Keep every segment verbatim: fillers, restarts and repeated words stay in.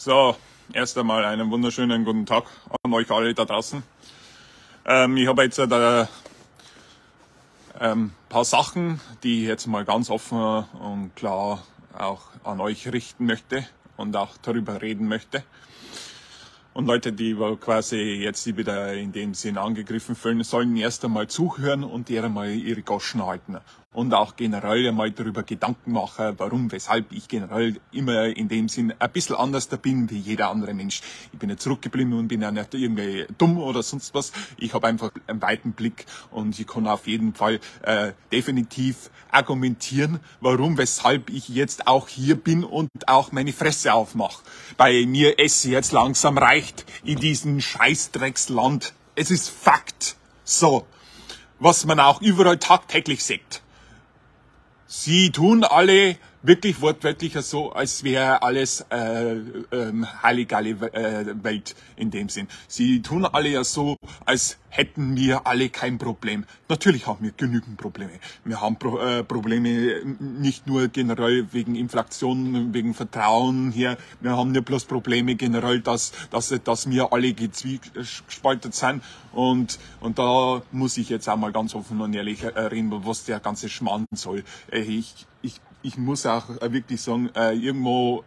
So, erst einmal einen wunderschönen guten Tag an euch alle da draußen. Ähm, ich habe jetzt ein äh, ähm, paar Sachen, die ich jetzt mal ganz offen und klar auch an euch richten möchte und auch darüber reden möchte. Und Leute, die quasi jetzt wieder in dem Sinn angegriffen fühlen, sollen erst einmal zuhören und die einmal ihre Goschen halten. Und auch generell einmal darüber Gedanken machen, warum, weshalb ich generell immer in dem Sinn ein bisschen anders da bin wie jeder andere Mensch. Ich bin nicht zurückgeblieben und bin ja nicht irgendwie dumm oder sonst was. Ich habe einfach einen weiten Blick und ich kann auf jeden Fall äh, definitiv argumentieren, warum, weshalb ich jetzt auch hier bin und auch meine Fresse aufmache. Bei mir es jetzt langsam reicht in diesem Scheißdrecksland. Es ist Fakt. So, was man auch überall tagtäglich sieht. Sie tun alle wirklich wortwörtlich so, als wäre alles äh, ähm, heiligale äh, Welt in dem Sinn. Sie tun alle ja so, als hätten wir alle kein Problem. Natürlich haben wir genügend Probleme. Wir haben Pro äh, Probleme nicht nur generell wegen Inflation, wegen Vertrauen hier. Wir haben nicht bloß Probleme generell, dass, dass, dass wir alle gezwiespaltet sind. Und, und da muss ich jetzt auch mal ganz offen und ehrlich reden, was der ganze Schmarrn soll. Ich, ich, ich muss auch wirklich sagen, irgendwo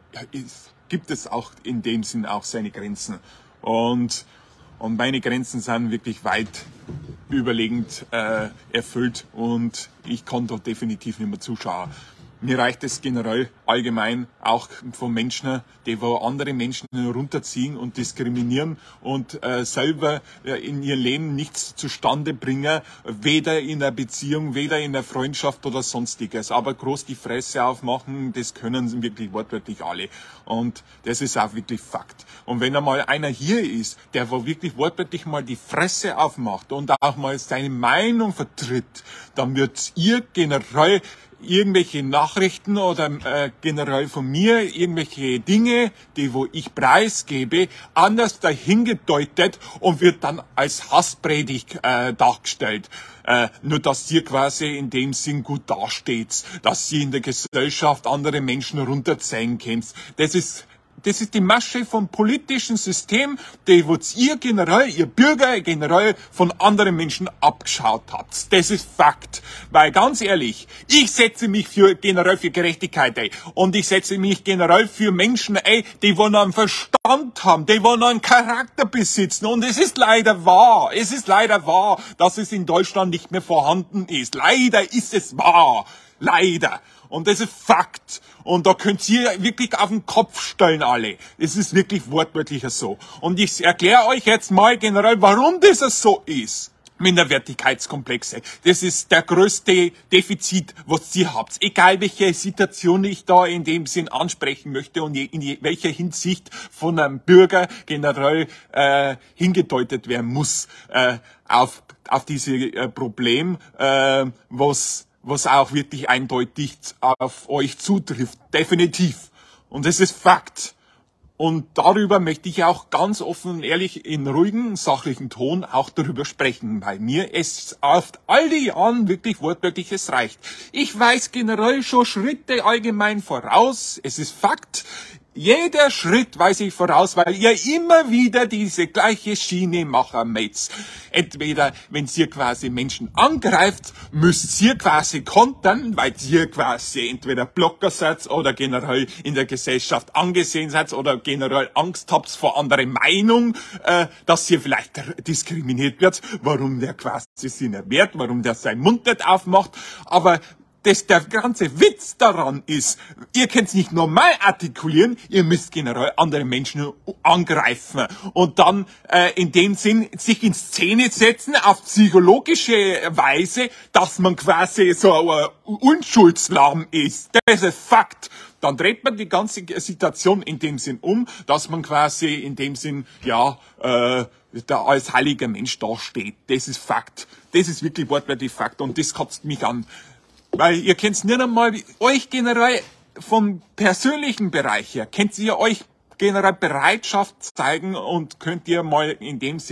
gibt es auch in dem Sinn auch seine Grenzen. Und Und meine Grenzen sind wirklich weit überlegend äh, erfüllt und ich kann da definitiv nicht mehr zuschauen. Mir reicht es generell allgemein auch von Menschen, die wo andere Menschen runterziehen und diskriminieren und äh, selber äh, in ihr Leben nichts zustande bringen, weder in einer Beziehung, weder in einer Freundschaft oder sonstiges. Aber groß die Fresse aufmachen, das können wirklich wortwörtlich alle. Und das ist auch wirklich Fakt. Und wenn einmal einer hier ist, der wo wirklich wortwörtlich mal die Fresse aufmacht und auch mal seine Meinung vertritt, dann wird ihr generell irgendwelche Nachrichten oder äh, generell von mir irgendwelche Dinge, die wo ich preisgebe, anders dahingedeutet und wird dann als Hasspredigt äh, dargestellt. Äh, nur dass ihr quasi in dem Sinn gut dasteht, dass ihr in der Gesellschaft andere Menschen runterziehen könnt. Das ist Das ist die Masche vom politischen System, die wo ihr generell, ihr Bürger generell von anderen Menschen abgeschaut habt. Das ist Fakt. Weil ganz ehrlich, ich setze mich für generell für Gerechtigkeit ein. Und ich setze mich generell für Menschen ein, die wo noch einen Verstand haben, die wo noch einen Charakter besitzen. Und es ist leider wahr, es ist leider wahr, dass es in Deutschland nicht mehr vorhanden ist. Leider ist es wahr. Leider. Und das ist Fakt. Und da könnt ihr wirklich auf den Kopf stellen alle. Es ist wirklich wortwörtlich so. Und ich erkläre euch jetzt mal generell, warum das so ist. Minderwertigkeitskomplexe. Das ist der größte Defizit, was ihr habt. Egal welche Situation ich da in dem Sinn ansprechen möchte und in welcher Hinsicht von einem Bürger generell äh, hingedeutet werden muss äh, auf auf diese äh, Problem, äh, was was auch wirklich eindeutig auf euch zutrifft. Definitiv. Und es ist Fakt. Und darüber möchte ich auch ganz offen und ehrlich in ruhigem, sachlichen Ton auch darüber sprechen. Bei mir ist auf all die Jahren wirklich wortwörtlich, es reicht. Ich weiß generell schon Schritte allgemein voraus. Es ist Fakt. Jeder Schritt weiß ich voraus, weil ihr immer wieder diese gleiche Schiene machen, Mates. Entweder, wenn ihr quasi Menschen angreift, müsst ihr quasi kontern, weil ihr quasi entweder Blocker seid oder generell in der Gesellschaft angesehen seid oder generell Angst habt vor anderer Meinung, äh, dass ihr vielleicht diskriminiert wird, warum der quasi sich nicht wehrt, warum der seinen Mund nicht aufmacht, aber das der ganze Witz daran ist, ihr könnt es nicht normal artikulieren, ihr müsst generell andere Menschen angreifen und dann äh, in dem Sinn sich in Szene setzen auf psychologische Weise, dass man quasi so ein Unschuldslamm ist. Das ist Fakt. Dann dreht man die ganze Situation in dem Sinn um, dass man quasi in dem Sinn, ja, äh, da als heiliger Mensch dasteht. Das ist Fakt. Das ist wirklich wortwörtlich Fakt und das kotzt mich an. Weil ihr kennt nicht einmal, euch generell vom persönlichen Bereich her, könnt ihr euch generell Bereitschaft zeigen und könnt ihr mal in dem Sinn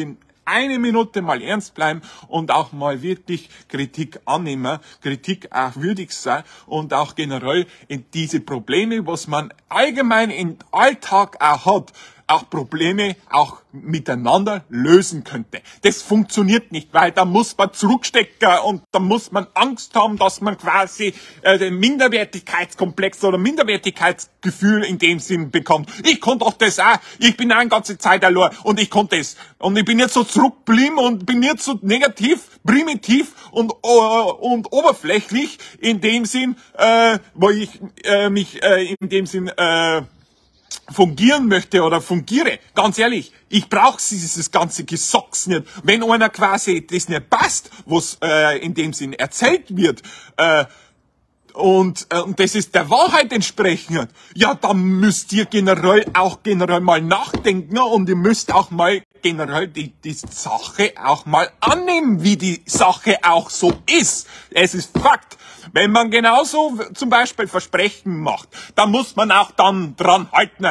eine Minute mal ernst bleiben und auch mal wirklich Kritik annehmen, Kritik auch würdig sein und auch generell in diese Probleme, was man allgemein im Alltag auch hat, auch Probleme auch miteinander lösen könnte. Das funktioniert nicht, weil da muss man zurückstecken und da muss man Angst haben, dass man quasi äh, den Minderwertigkeitskomplex oder Minderwertigkeitsgefühl in dem Sinn bekommt. Ich konnte auch das auch, ich bin auch eine ganze Zeit allein und ich konnte das. Und ich bin jetzt so zurückgeblieben und bin jetzt so negativ, primitiv und, äh, und oberflächlich in dem Sinn, äh, wo ich äh, mich äh, in dem Sinn äh, fungieren möchte oder fungiere. Ganz ehrlich, ich brauche dieses ganze Gesocks nicht. Wenn einer quasi das nicht passt, was äh, in dem Sinn erzählt wird, äh, und, äh, und das ist der Wahrheit entsprechend, ja, dann müsst ihr generell auch generell mal nachdenken und ihr müsst auch mal generell die, die Sache auch mal annehmen, wie die Sache auch so ist. Es ist Fakt. Wenn man genauso zum Beispiel Versprechen macht, dann muss man auch dann dran halten.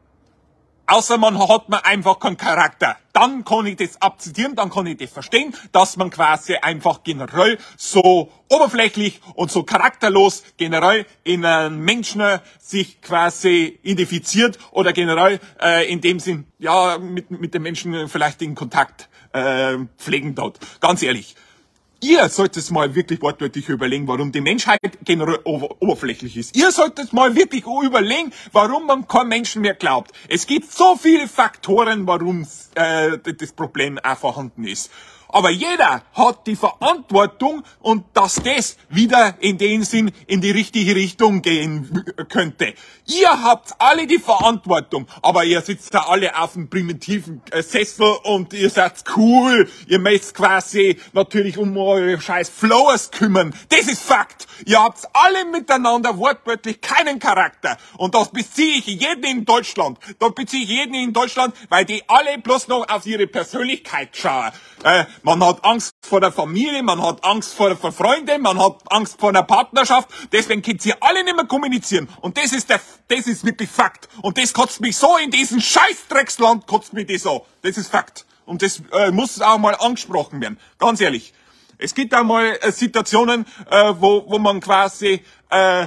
Außer man hat man einfach keinen Charakter. Dann kann ich das akzeptieren, dann kann ich das verstehen, dass man quasi einfach generell so oberflächlich und so charakterlos generell in einen Menschen sich quasi identifiziert oder generell äh, in dem Sinn, ja, mit, mit den Menschen vielleicht in Kontakt äh, pflegen dort. Ganz ehrlich. Ihr solltet mal wirklich wortwörtlich überlegen, warum die Menschheit generell ober oberflächlich ist. Ihr solltet mal wirklich überlegen, warum man kein Menschen mehr glaubt. Es gibt so viele Faktoren, warum äh, das Problem auch vorhanden ist. Aber jeder hat die Verantwortung und dass das wieder in den Sinn in die richtige Richtung gehen könnte. Ihr habt alle die Verantwortung, aber ihr sitzt da alle auf dem primitiven äh, Sessel und ihr seid cool. Ihr müsst quasi natürlich um eure scheiß Flowers kümmern. Das ist Fakt. Ihr habt alle miteinander wortwörtlich keinen Charakter. Und das beziehe ich jeden in Deutschland. Da beziehe ich jeden in Deutschland, weil die alle bloß noch auf ihre Persönlichkeit schauen. Äh, man hat Angst vor der Familie, man hat Angst vor der Freunden, man hat Angst vor der Partnerschaft. Deswegen könnt ihr alle nicht mehr kommunizieren. Und das ist der, das ist wirklich Fakt. Und das kotzt mich so in diesem Scheißdrecksland, kotzt mich das so. Das ist Fakt. Und das äh, muss auch mal angesprochen werden. Ganz ehrlich. Es gibt auch mal äh, Situationen, äh, wo, wo man quasi äh,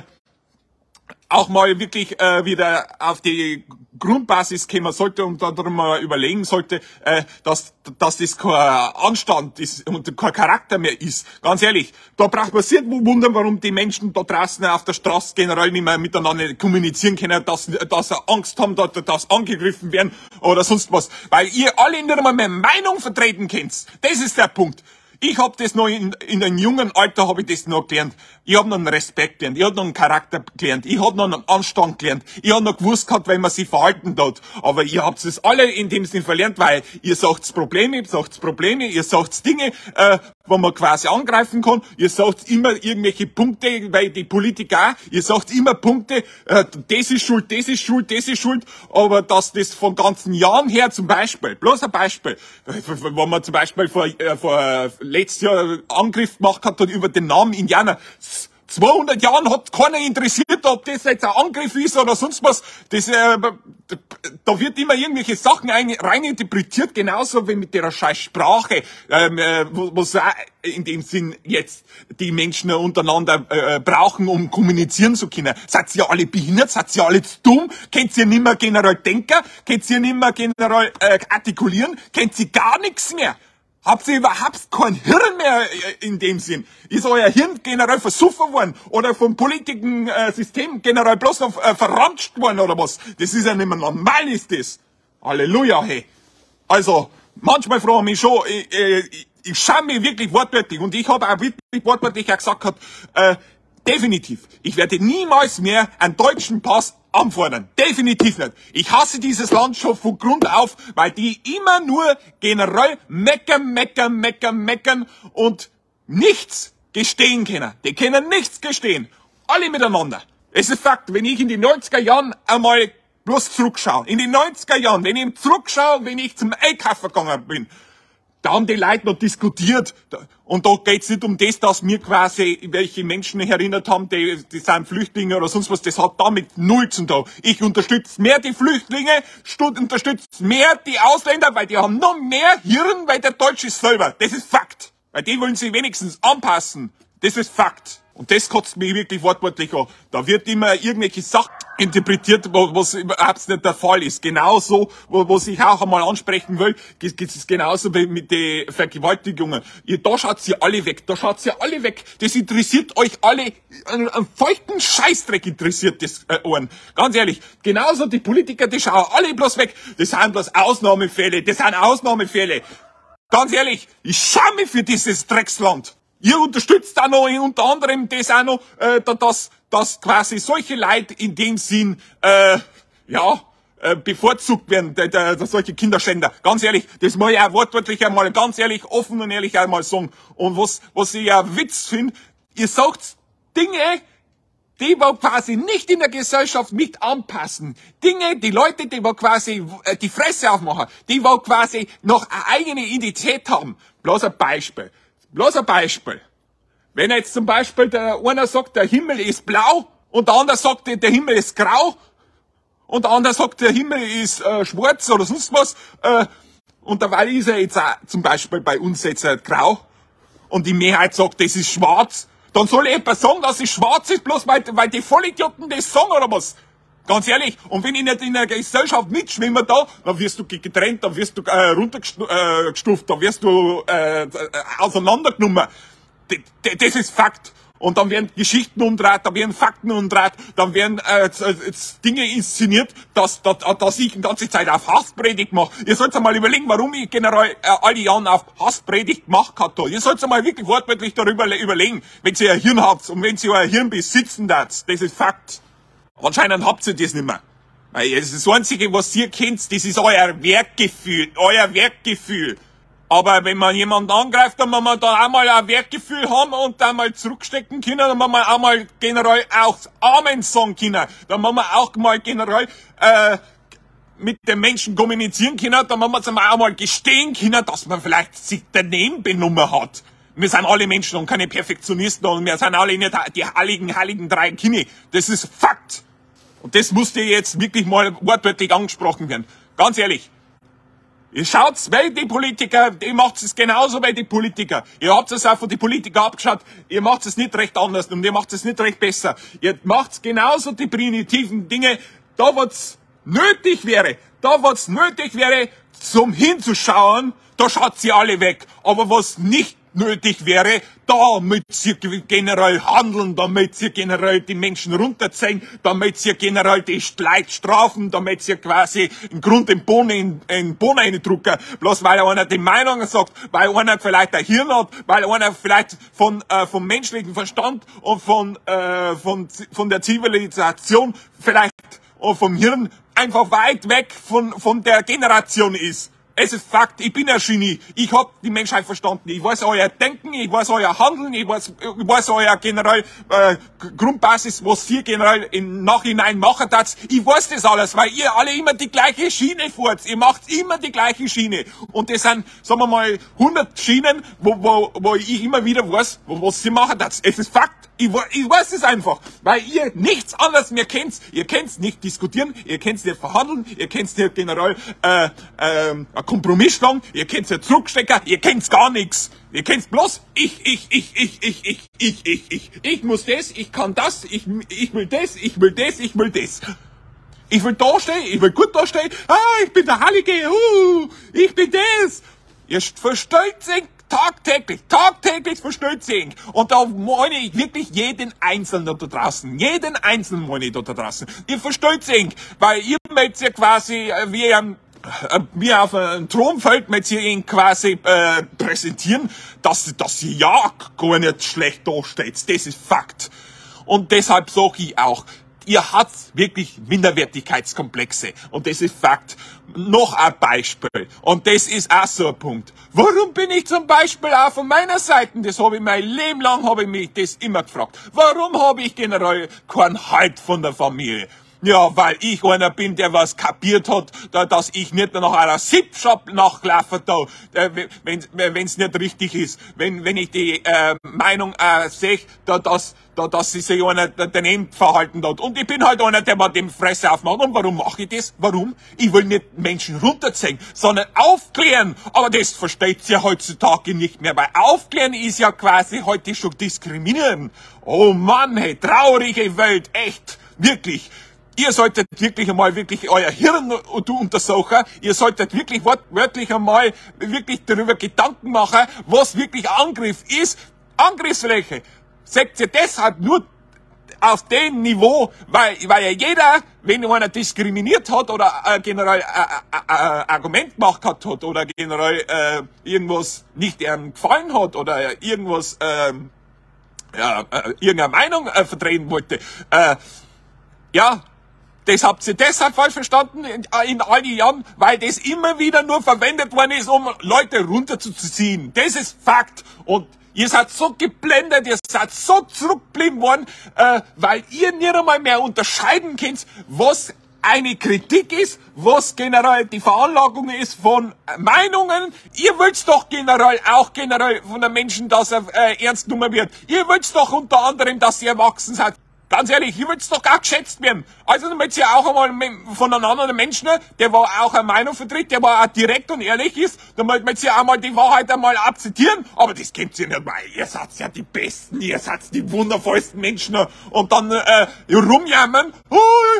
auch mal wirklich äh, wieder auf die Grundbasis kommen sollte und darum mal überlegen sollte, äh, dass, dass das kein Anstand ist und kein Charakter mehr ist. Ganz ehrlich, da braucht man sich nicht wundern, warum die Menschen da draußen auf der Straße generell nicht mehr miteinander kommunizieren können, dass, dass sie Angst haben, dass, dass angegriffen werden oder sonst was. Weil ihr alle nicht einmal mehr Meinung vertreten könnt. Das ist der Punkt. Ich hab das noch in, in einem jungen Alter habe ich das noch gelernt. Ich hab noch einen Respekt gelernt, ich hab noch einen Charakter gelernt, ich hab noch einen Anstand gelernt, ich hab noch gewusst gehabt, wenn man sich verhalten tut. Aber ihr habt es alle in dem Sinn verlernt, weil ihr sagt Probleme, ihr sagt Probleme, ihr sagt Dinge, äh, wo man quasi angreifen kann. Ihr sagt immer irgendwelche Punkte, weil die Politiker auch, ihr sagt immer Punkte, äh, das ist schuld, das ist schuld, das ist schuld. Aber dass das von ganzen Jahren her zum Beispiel, bloß ein Beispiel, wo man zum Beispiel vor, äh, vor letztes Jahr Angriff gemacht hat über den Namen Indianer. zweihundert Jahren hat keiner interessiert, ob das jetzt ein Angriff ist oder sonst was. Das, äh, da wird immer irgendwelche Sachen rein interpretiert, genauso wie mit der scheiß Sprache, ähm, äh, wo, wo so in dem Sinn jetzt die Menschen untereinander äh, brauchen, um kommunizieren zu können. Seid ihr alle behindert? Seid ihr alle zu dumm? Könnt ihr nicht mehr generell denken? Könnt ihr nicht mehr generell äh, artikulieren? Könnt ihr gar nichts mehr? Habt ihr überhaupt kein Hirn mehr in dem Sinn? Ist euer Hirn generell versuffen worden? Oder vom Politiken-System generell bloß noch äh, verramscht worden oder was? Das ist ja nicht mehr normal, ist das. Halleluja, hey. Also, manchmal frage ich mich schon, ich, ich, ich schaue mich wirklich wortwörtlich und ich habe auch wirklich wortwörtlich auch gesagt, gehabt, äh, definitiv, ich werde niemals mehr einen deutschen Pass anfordern. Definitiv nicht. Ich hasse dieses Land schon von Grund auf, weil die immer nur generell meckern, meckern, meckern, meckern und nichts gestehen können. Die können nichts gestehen. Alle miteinander. Es ist Fakt, wenn ich in die neunziger Jahren einmal bloß zurückschaue, in die neunziger Jahren, wenn ich zurückschaue, wenn ich zum Einkaufen gegangen bin, Da haben die Leute noch diskutiert. Und da geht's nicht um das, dass wir quasi welche Menschen erinnert haben, die, die sind Flüchtlinge oder sonst was. Das hat damit null zu tun. Ich unterstütze mehr die Flüchtlinge, unterstütze mehr die Ausländer, weil die haben noch mehr Hirn, weil der Deutsche ist selber. Das ist Fakt. Weil die wollen sich wenigstens anpassen. Das ist Fakt. Und das kotzt mich wirklich wortwörtlich an. Da wird immer irgendwelche Sachen interpretiert, was überhaupt nicht der Fall ist. Genauso, was ich auch einmal ansprechen will, geht es genauso wie mit den Vergewaltigungen. Ihr, da schaut ihr alle weg, da schaut ihr alle weg. Das interessiert euch alle, einen, einen feuchten Scheißdreck interessiert das äh, Ohren. Ganz ehrlich, genauso die Politiker, die schauen alle bloß weg. Das sind bloß Ausnahmefälle, das sind Ausnahmefälle. Ganz ehrlich, ich schäme mich für dieses Drecksland. Ihr unterstützt auch noch unter anderem das auch noch, äh, dass, dass quasi solche Leute in dem Sinn, äh, ja, äh, bevorzugt werden, der, der, der, solche Kinderschänder. Ganz ehrlich, das muss ich auch wortwörtlich einmal ganz ehrlich, offen und ehrlich einmal sagen. Und was, was ich ja Witz finde, ihr sagt Dinge, die wir quasi nicht in der Gesellschaft mit anpassen. Dinge, die Leute, die wir quasi äh, die Fresse aufmachen, die wir quasi noch eine eigene Identität haben. Bloß ein Beispiel. Bloß ein Beispiel. Wenn jetzt zum Beispiel der einer sagt, der Himmel ist blau und der andere sagt, der Himmel ist grau und der andere sagt, der Himmel ist äh, schwarz oder sonst was äh, und dabei ist er jetzt auch zum Beispiel bei uns jetzt äh, grau und die Mehrheit sagt, das ist schwarz, dann soll jemand sagen, dass es schwarz ist, bloß weil, weil die Vollidioten das sagen oder was? Ganz ehrlich, und wenn ich nicht in der Gesellschaft mitschwimme da, dann wirst du getrennt, dann wirst du äh, runtergestuft, dann wirst du äh, auseinandergenommen. D das ist Fakt. Und dann werden Geschichten umdreht, dann werden Fakten umdreht, dann werden äh, Dinge inszeniert, dass, dass, dass ich die ganze Zeit auf Hasspredigt mache. Ihr sollt einmal überlegen, warum ich generell äh, alle Jahre auf Hasspredigt gemacht habe. Ihr sollt einmal wirklich wortwörtlich darüber überlegen, wenn ihr ein Hirn habt und wenn ihr euer Hirn besitzen darf. Das ist Fakt. Anscheinend habt ihr das nicht mehr. Weil das, ist das Einzige, was ihr kennt, das ist euer Werkgefühl, euer Werkgefühl. Aber wenn man jemanden angreift, dann muss man da auch mal ein Werkgefühl haben und dann mal zurückstecken können, dann muss man auch mal generell auch Amen sagen können. Dann muss man auch mal generell äh, mit den Menschen kommunizieren können, dann muss man es auch mal gestehen können, dass man vielleicht sich daneben benommen hat. Wir sind alle Menschen und keine Perfektionisten und wir sind alle nicht die heiligen, heiligen drei Kinder. Das ist Fakt. Und das musste jetzt wirklich mal wortwörtlich angesprochen werden. Ganz ehrlich. Ihr schaut's, weil die Politiker, ihr macht es genauso wie die Politiker. Ihr habt es auch von den Politikern abgeschaut, ihr macht es nicht recht anders und ihr macht es nicht recht besser. Ihr macht genauso die primitiven Dinge, da wo's nötig wäre, da wo's nötig wäre, zum hinzuschauen, da schaut sie alle weg. Aber was nicht nötig wäre, damit sie generell handeln, damit sie generell die Menschen runterziehen, damit sie generell die Leute strafen, damit sie quasi im Grund den Bohnen in, in Bohnen reindrücken, bloß weil einer die Meinung sagt, weil einer vielleicht ein Hirn hat, weil einer vielleicht von, äh, vom menschlichen Verstand und von, äh, von, von der Zivilisation vielleicht und vom Hirn einfach weit weg von, von der Generation ist. Es ist Fakt, ich bin ein Genie. Ich hab die Menschheit verstanden. Ich weiß euer Denken, ich weiß euer Handeln, ich weiß, ich weiß euer generell äh, Grundbasis, was ihr generell im Nachhinein machen tat. Ich weiß das alles, weil ihr alle immer die gleiche Schiene fahrt. Ihr macht immer die gleiche Schiene. Und das sind, sagen wir mal, hundert Schienen, wo, wo, wo ich immer wieder weiß, was ihr machen tat. Es ist Fakt. Ich, ich weiß es einfach, weil ihr nichts anderes mehr kennt. Ihr kennt nicht diskutieren, ihr kennt nicht verhandeln, ihr kennt nicht generell äh, äh, ein Kompromiss schlagen, ihr kennt nicht zurückstecken, ihr kennt gar nichts. Ihr kennt bloß ich, ich, ich, ich, ich, ich, ich, ich, ich. Ich muss das, ich kann das, ich, ich will das, ich will das, ich will das. Ich will da stehen, ich will gut da stehen. Ah, ich bin der Heilige, uh, ich bin das. Ihr verstellt sich tagtäglich, tagtäglich verstellt sich. Und da meine ich wirklich jeden Einzelnen da draußen. Jeden Einzelnen meine ich da draußen. Ihr verstellt sich, weil ihr möchtet ja quasi äh, wie ein äh, wie auf einem Thronfeld möchtet ihr ihn quasi äh, präsentieren, dass, dass ihr ja gar nicht schlecht dasteht. Das ist Fakt. Und deshalb sage ich auch, ihr habt wirklich Minderwertigkeitskomplexe. Und das ist Fakt. Noch ein Beispiel. Und das ist auch so ein Punkt. Warum bin ich zum Beispiel auch von meiner Seite, das habe ich mein Leben lang, habe ich mich das immer gefragt. Warum habe ich generell keinen Halt von der Familie? Ja, weil ich einer bin, der was kapiert hat, da, dass ich nicht nach einer Zip-Shop nachlaufe da, äh, wenn wenn's nicht richtig ist. Wenn wenn ich die äh, Meinung äh, sehe, da, dass da, dass sich so einer daneben verhalten hat. Und ich bin halt einer, der mal dem Fresse aufmacht. Und warum mache ich das? Warum? Ich will nicht Menschen runterziehen, sondern aufklären. Aber das versteht ihr heutzutage nicht mehr, weil aufklären ist ja quasi heute schon diskriminieren. Oh Mann, hey, traurige Welt, echt, wirklich. Ihr solltet wirklich einmal wirklich euer Hirn untersuchen. Ihr solltet wirklich wortwörtlich einmal wirklich darüber Gedanken machen, was wirklich Angriff ist. Angriffsfläche. Seht ihr deshalb nur auf dem Niveau, weil, weil ja jeder, wenn einer diskriminiert hat oder äh, generell äh, äh, äh, Argument gemacht hat, hat oder generell äh, irgendwas nicht ihm gefallen hat oder irgendwas, äh, ja, äh, irgendeine Meinung äh, vertreten wollte, äh, ja, das habt ihr deshalb falsch verstanden in, in all die Jahren, weil das immer wieder nur verwendet worden ist, um Leute runterzuziehen. Das ist Fakt. Und ihr seid so geblendet, ihr seid so zurückgeblieben worden, äh, weil ihr nicht einmal mehr unterscheiden könnt, was eine Kritik ist, was generell die Veranlagung ist von Meinungen. Ihr wollt doch generell auch generell von den Menschen, dass er äh, ernst genommen wird. Ihr wollt doch unter anderem, dass ihr erwachsen seid. Ganz ehrlich, ihr wollt doch auch geschätzt werden. Also damit ihr auch einmal von einem anderen Menschen, der war auch eine Meinung vertritt, der war auch direkt und ehrlich ist, damit ihr auch mal die Wahrheit einmal akzeptieren. Aber das kennt ihr nicht, weil ihr seid ja die Besten, ihr seid die wundervollsten Menschen. Und dann äh, rumjammern, oh,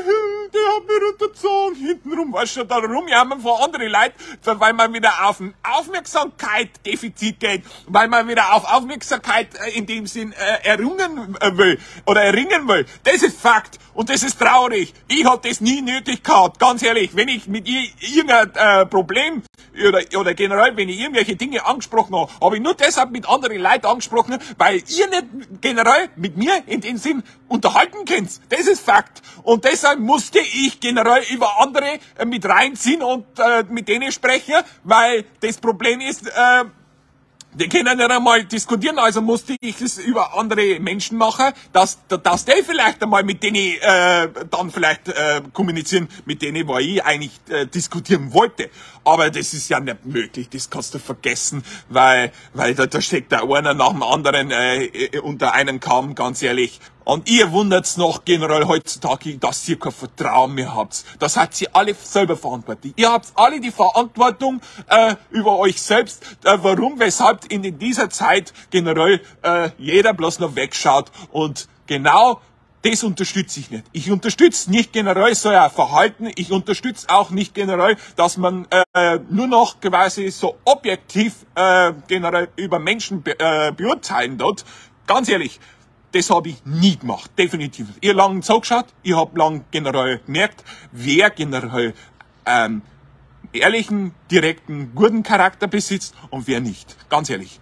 der hat mich runtergezogen, hintenrum, weißt du, da rumjammern von anderen Leuten, weil man wieder auf ein Aufmerksamkeit-Defizit geht, weil man wieder auf Aufmerksamkeit äh, in dem Sinn äh, errungen äh, will oder erringen will. Das ist Fakt und das ist traurig. Ich hab das nie nötig gehabt, ganz ehrlich. Wenn ich mit ihr irgendein äh, Problem oder, oder generell, wenn ich irgendwelche Dinge angesprochen habe, habe ich nur deshalb mit anderen Leuten angesprochen, weil ihr nicht generell mit mir in dem Sinn unterhalten könnt. Das ist Fakt. Und deshalb musste ich generell über andere äh, mit reinziehen und äh, mit denen sprechen, weil das Problem ist, äh, die können nicht einmal diskutieren, also musste ich es über andere Menschen machen, dass, dass die vielleicht einmal mit denen äh, dann vielleicht äh, kommunizieren, mit denen, wo ich eigentlich äh, diskutieren wollte. Aber das ist ja nicht möglich, das kannst du vergessen, weil weil da, da steckt der einer nach dem anderen äh, unter einen Kamm, ganz ehrlich. Und ihr wundert's noch generell heutzutage, dass ihr kein Vertrauen mehr habt. Das hat ihr alle selber verantwortlich. Ihr habt alle die Verantwortung äh, über euch selbst, äh, warum, weshalb in dieser Zeit generell äh, jeder bloß noch wegschaut. Und genau das unterstütze ich nicht. Ich unterstütze nicht generell so ein Verhalten. Ich unterstütze auch nicht generell, dass man äh, nur noch quasi so objektiv äh, generell über Menschen be äh, beurteilen dort. Ganz ehrlich. Das habe ich nie gemacht, definitiv. Ihr lang zugeschaut, ich habe lang generell gemerkt, wer generell ähm, ehrlichen, direkten, guten Charakter besitzt und wer nicht. Ganz ehrlich.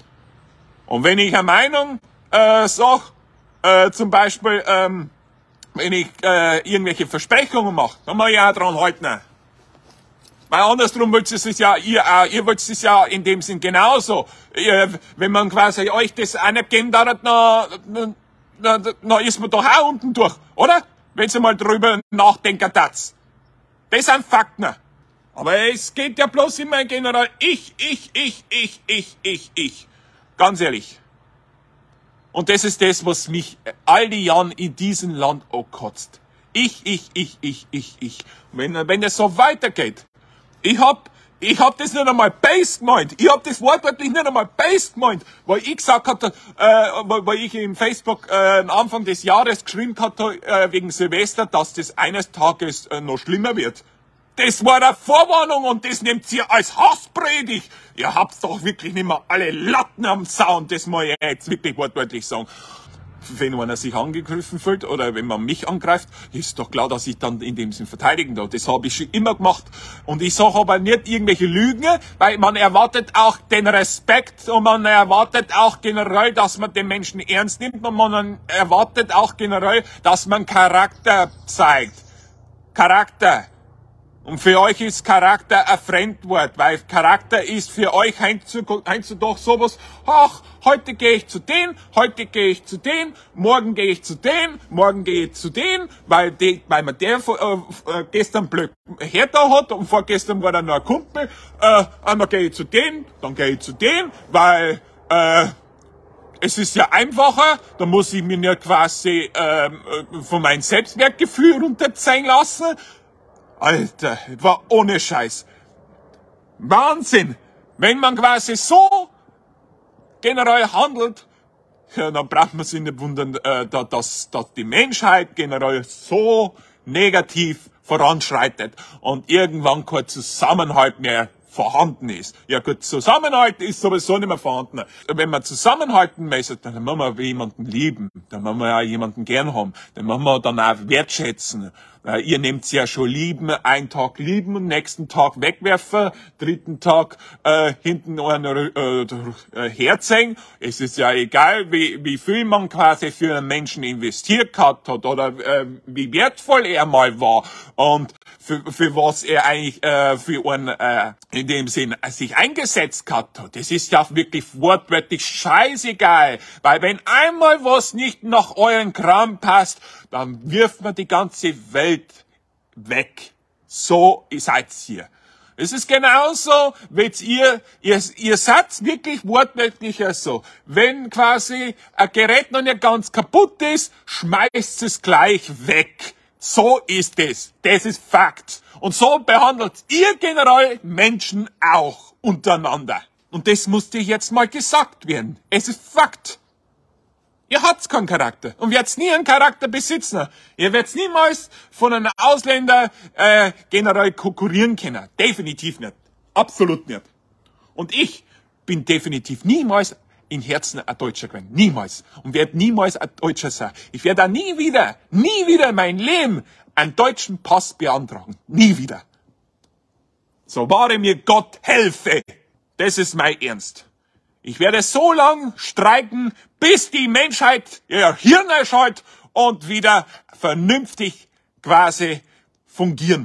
Und wenn ich eine Meinung äh, sage, äh, zum Beispiel, ähm, wenn ich äh, irgendwelche Versprechungen mache, dann muss ich auch dran halten. Weil andersrum wollt ihr es ja, ihr, äh, ihr wollt es ja in dem Sinn genauso. Ihr, wenn man quasi euch das auch nicht geben darf, dann, dann, dann ist man doch auch unten durch, oder? Wenn ihr mal drüber nachdenken darf. Das sind Fakten. Aber es geht ja bloß immer generell ich, ich, ich, ich, ich, ich, ich. Ganz ehrlich. Und das ist das, was mich all die Jahre in diesem Land ankotzt. Ich, ich, ich, ich, ich, ich. Wenn, wenn es so weitergeht, Ich hab, ich hab das nicht einmal base gemeint. Ich hab das wortwörtlich nicht einmal base gemeint, weil ich gesagt hatte, äh, weil, weil ich im Facebook äh, am Anfang des Jahres geschrieben hatte, äh, wegen Silvester, dass das eines Tages äh, noch schlimmer wird. Das war eine Vorwarnung und das nehmt ihr als Hasspredigt. Ihr habt's doch wirklich nicht mehr alle Latten am Zaun, das muss ich jetzt wirklich wortwörtlich sagen. Wenn einer sich angegriffen fühlt oder wenn man mich angreift, ist doch klar, dass ich dann in dem Sinn verteidigen darf. Das habe ich schon immer gemacht. Und ich sage aber nicht irgendwelche Lügen, weil man erwartet auch den Respekt und man erwartet auch generell, dass man den Menschen ernst nimmt und man erwartet auch generell, dass man Charakter zeigt. Charakter. Und für euch ist Charakter ein Fremdwort, weil Charakter ist für euch heutzutage sowas, ach, heute gehe ich zu den, heute gehe ich zu den, morgen gehe ich zu den, morgen gehe ich zu den, weil, die, weil man der äh, gestern blöd herda hat und vorgestern war dann noch ein Kumpel, äh, einmal gehe ich zu den, dann gehe ich zu den, weil, äh, es ist ja einfacher, da muss ich mich nicht quasi äh, von meinem Selbstwertgefühl runterziehen lassen. Alter, war ohne Scheiß. Wahnsinn! Wenn man quasi so generell handelt, ja, dann braucht man sich nicht wundern, äh, dass, dass die Menschheit generell so negativ voranschreitet und irgendwann kein Zusammenhalt mehr vorhanden ist. Ja gut, Zusammenhalt ist sowieso nicht mehr vorhanden. Wenn wir zusammenhalten müssen, dann müssen wir jemanden lieben, dann müssen wir auch jemanden gern haben, dann müssen wir dann auch wertschätzen. Äh, ihr nehmt ja schon lieben, einen Tag lieben, nächsten Tag wegwerfen, dritten Tag äh, hinten einen äh, äh, herzeigen. Es ist ja egal, wie, wie viel man quasi für einen Menschen investiert gehabt hat oder äh, wie wertvoll er mal war und für, für was er eigentlich äh, für einen äh, in dem Sinn äh, sich eingesetzt gehabt hat. Das ist ja wirklich wortwörtlich scheißegal, weil wenn einmal was nicht nach euren Kram passt, dann wirft man die ganze Welt weg. So seid ihr. Es ist genauso, wenn ihr, ihr, ihr seid wirklich wortwörtlich so. Wenn quasi ein Gerät noch nicht ganz kaputt ist, schmeißt es gleich weg. So ist es. Das ist Fakt. Und so behandelt ihr generell Menschen auch untereinander. Und das musste jetzt mal gesagt werden. Es ist Fakt. Ihr habt keinen Charakter und werdet nie einen Charakter besitzen. Ihr werdet niemals von einem Ausländer äh, generell konkurrieren können. Definitiv nicht. Absolut nicht. Und ich bin definitiv niemals im Herzen ein Deutscher gewesen. Niemals. Und werde niemals ein Deutscher sein. Ich werde da nie wieder, nie wieder in mein Leben einen deutschen Pass beantragen. Nie wieder. So wahre mir Gott helfe. Das ist mein Ernst. Ich werde so lang streiken, bis die Menschheit ihr Hirn erschaltet und wieder vernünftig quasi fungieren.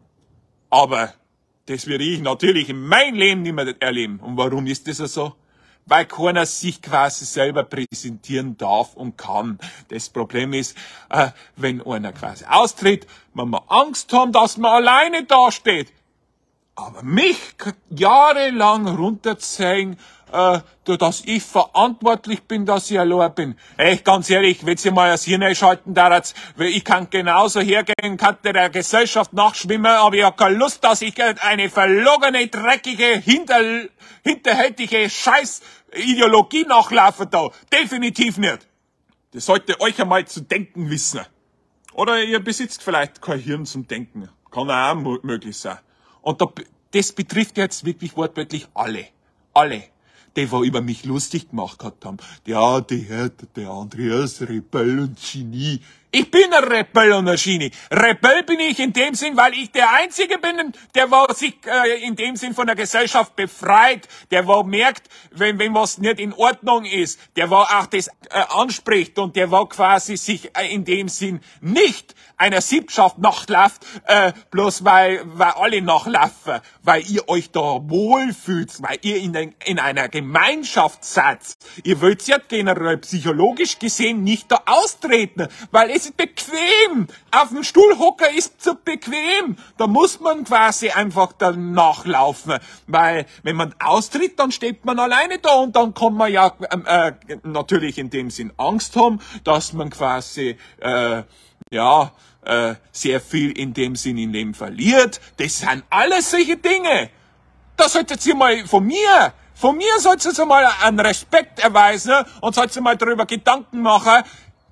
Aber das werde ich natürlich in meinem Leben nicht mehr erleben. Und warum ist das so? Weil keiner sich quasi selber präsentieren darf und kann. Das Problem ist, äh, wenn einer quasi austritt, man muss Angst haben, dass man alleine dasteht. Aber mich jahrelang runterziehen, äh, dass ich verantwortlich bin, dass ich allein bin. Echt, ganz ehrlich, wenn Sie mal das Hirn einschalten, darf, ich kann genauso hergehen, kann der Gesellschaft nachschwimmen, aber ich habe keine Lust, dass ich eine verlogene, dreckige, hinter, hinterhältige Scheiß-Ideologie nachlaufe da. Definitiv nicht. Das sollte euch einmal zu denken wissen. Oder ihr besitzt vielleicht kein Hirn zum Denken. Kann auch möglich sein. Und das betrifft jetzt wirklich wortwörtlich alle. Alle. Die, wo über mich lustig gemacht haben. Ja, der, der Andreas, Rebell und Genie. Ich bin ein Rebell und ein Genie. Rebell bin ich in dem Sinn, weil ich der Einzige bin, der wo sich äh, in dem Sinn von der Gesellschaft befreit, der wo merkt, wenn, wenn was nicht in Ordnung ist, der wo auch das äh, anspricht und der wo quasi sich äh, in dem Sinn nicht einer Siebschaft nachläuft, äh, bloß weil, weil alle nachlaufen, weil ihr euch da wohlfühlt, weil ihr in, den, in einer Gemeinschaft seid. Ihr wollt ja generell psychologisch gesehen nicht da austreten, weil es ist bequem. Auf dem Stuhlhocker ist so bequem. Da muss man quasi einfach dann nachlaufen, weil wenn man austritt, dann steht man alleine da und dann kann man ja äh, natürlich in dem Sinn Angst haben, dass man quasi äh, ja äh, sehr viel in dem Sinn im Leben verliert. Das sind alles solche Dinge. Da solltet ihr mal von mir, von mir solltet ihr mal einen Respekt erweisen und solltet ihr mal darüber Gedanken machen,